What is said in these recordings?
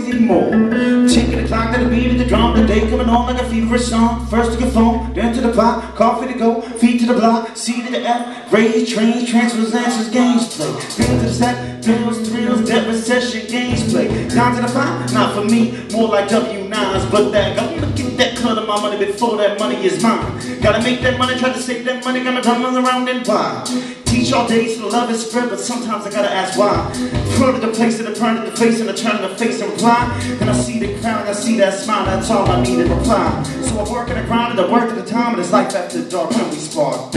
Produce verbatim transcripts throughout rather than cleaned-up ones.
need more. Ticking the clock to the beat of the drum, the day coming on like a feverish song. First to your phone, then to the pot, coffee to go, feet to the block, C to the F, raise, trains, transfers, answers, games play. Things to the set, bills, thrills, debt, recession, games play. Down to the five, not for me, more like W nines, but that gotta get that cut of my money before that money is mine. Gotta make that money, try to save that money, gonna turn around and why. Teach all day so the love is spread, but sometimes I gotta ask why. Front of the place and the turn of the face and the turn of the face and reply. And I see the crown and I see that smile, that's all I need to reply. So I work in the grind and I work at the time, and it's life after dark when we spark.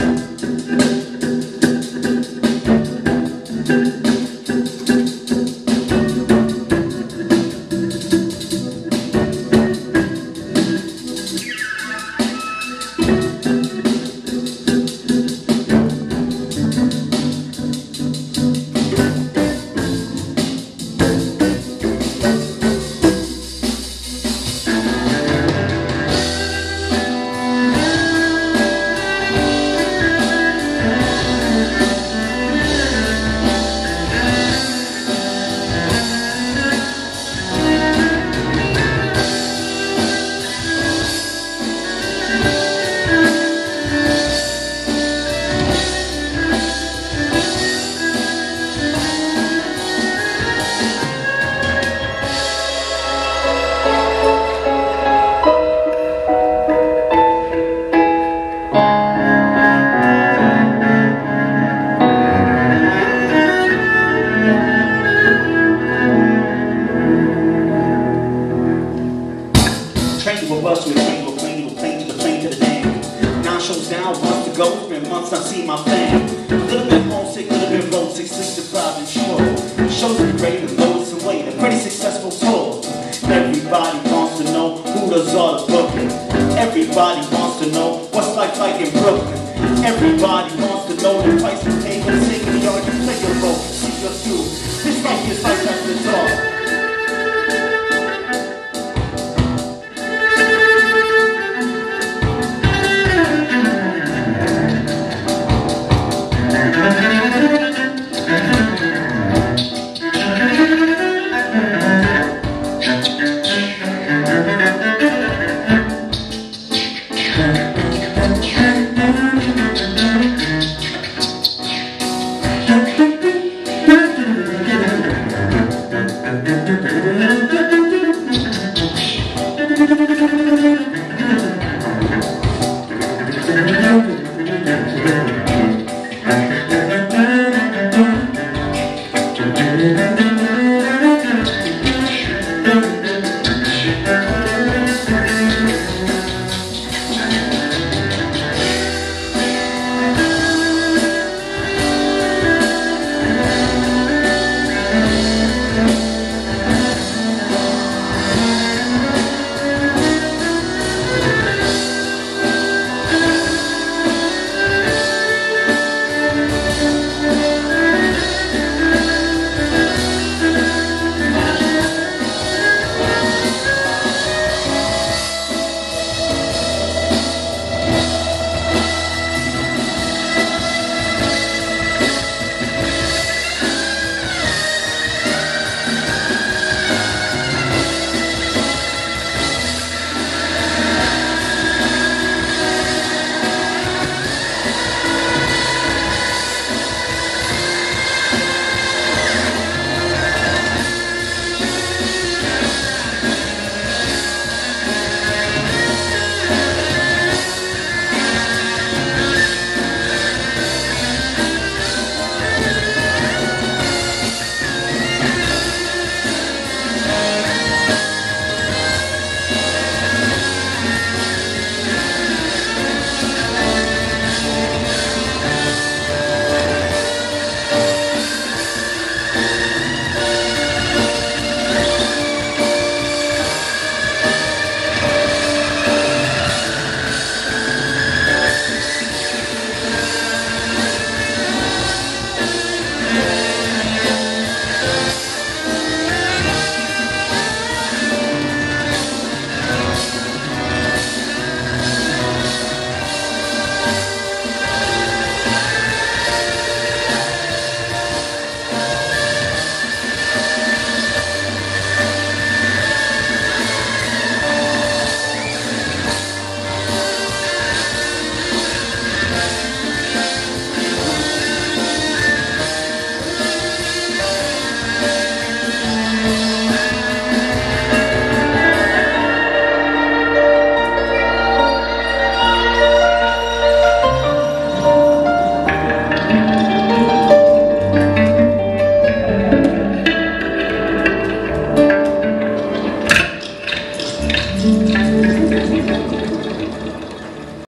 Thank you.